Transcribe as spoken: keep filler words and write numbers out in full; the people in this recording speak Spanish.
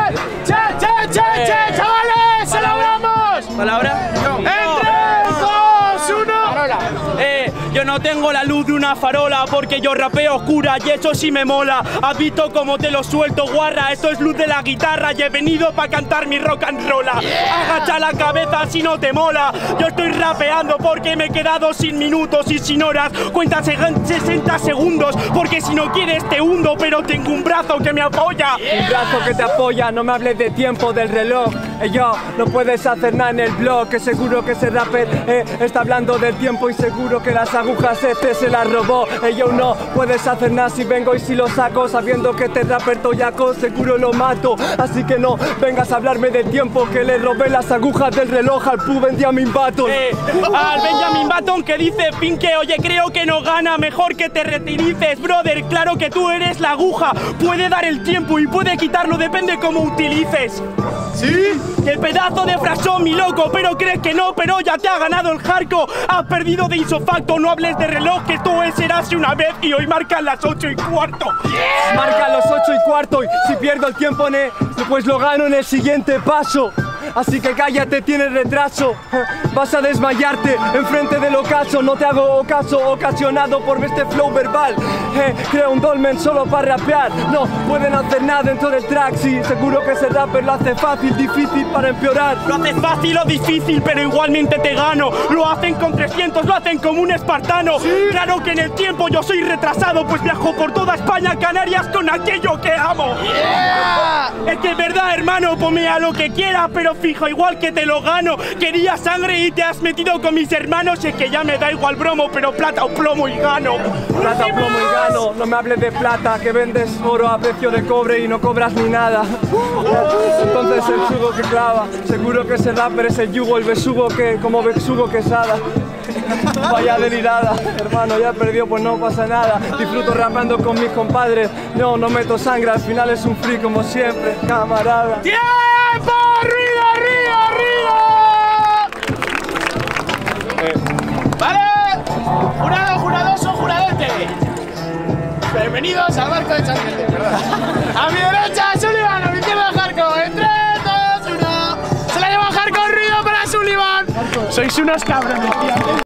che, che, che, Eh, che, chavales, celebramos. ¿Palabra? No. En tres, dos, uno. Eh, yo no tengo la luz de una farola porque yo rapeo oscura y eso sí me mola. ¿Has visto cómo te lo suelto, guarra? Esto es luz de la guitarra y he venido para cantar mi rock and roll. Yeah. Agacha la cabeza si no te mola. Yo estoy rapeando porque me he quedado sin minutos y sin horas. Cuenta sesenta segundos porque si no quieres te hundo, pero tengo un brazo que me apoya. Yeah. Un brazo que te apoya, no me hables de tiempo del reloj. Eh, yo, no puedes hacer nada en el blog, que seguro que ese rapper eh, está hablando del tiempo y seguro que las agujas este se las robó. Eh, yo no puedes hacer nada si vengo y si lo saco, sabiendo que este rapper toyaco seguro lo mato. Así que no vengas a hablarme de tiempo, que le robé las agujas del reloj al pu Benjamin Button. Eh, al Benjamin Button que dice Pinque, oye, creo que no gana, mejor que te retirices, brother. Claro que tú eres la aguja, puede dar el tiempo y puede quitarlo, depende cómo utilices. ¿Sí? ¡Qué pedazo de frasón, mi loco! Pero crees que no, pero ya te ha ganado el hardcore. Has perdido de isofacto, no hables de reloj, que esto es Erase una vez y hoy marcan las ocho y cuarto. Yeah. Marcan los ocho y cuarto y si pierdo el tiempo, ne, pues lo gano en el siguiente paso. Así que cállate, tienes retraso. Vas a desmayarte enfrente del ocaso. No te hago caso, ocasionado por este flow verbal. eh, Creo un dolmen solo para rapear. No pueden hacer nada dentro del track. Sí, seguro que ese rapper lo hace fácil, difícil para empeorar. Lo hace fácil o difícil, pero igualmente te gano. Lo hacen con trescientos, lo hacen como un espartano. ¿Sí? Claro que en el tiempo yo soy retrasado, pues viajo por toda España, Canarias, con aquello que amo. Yeah. Es que es verdad, hermano, pomea lo que quieras, pero fijo, igual que te lo gano. Querías sangre y te has metido con mis hermanos. Es que ya me da igual bromo, pero plata o plomo y gano. Plata o plomo y gano. No me hables de plata, que vendes oro a precio de cobre y no cobras ni nada. Entonces el yugo que clava, seguro que ese rapper es el yugo, el besugo que, como besugo quesada. Vaya delirada, hermano, ya perdió, pues no pasa nada. Disfruto rapeando con mis compadres. No, no meto sangre, al final es un free como siempre, camarada. ¡Tiempo! ¡Arriba, arriba, arriba! Eh. Vale, jurado, juradoso, juradete. Bienvenidos al barco de Chanquete, ¿verdad? A mi derecha, Sullivan, a mi izquierda, Hardcore. En tres, dos, uno. Se la lleva Hardcore, ruido para Sullivan. Sois unos cabrones, tío.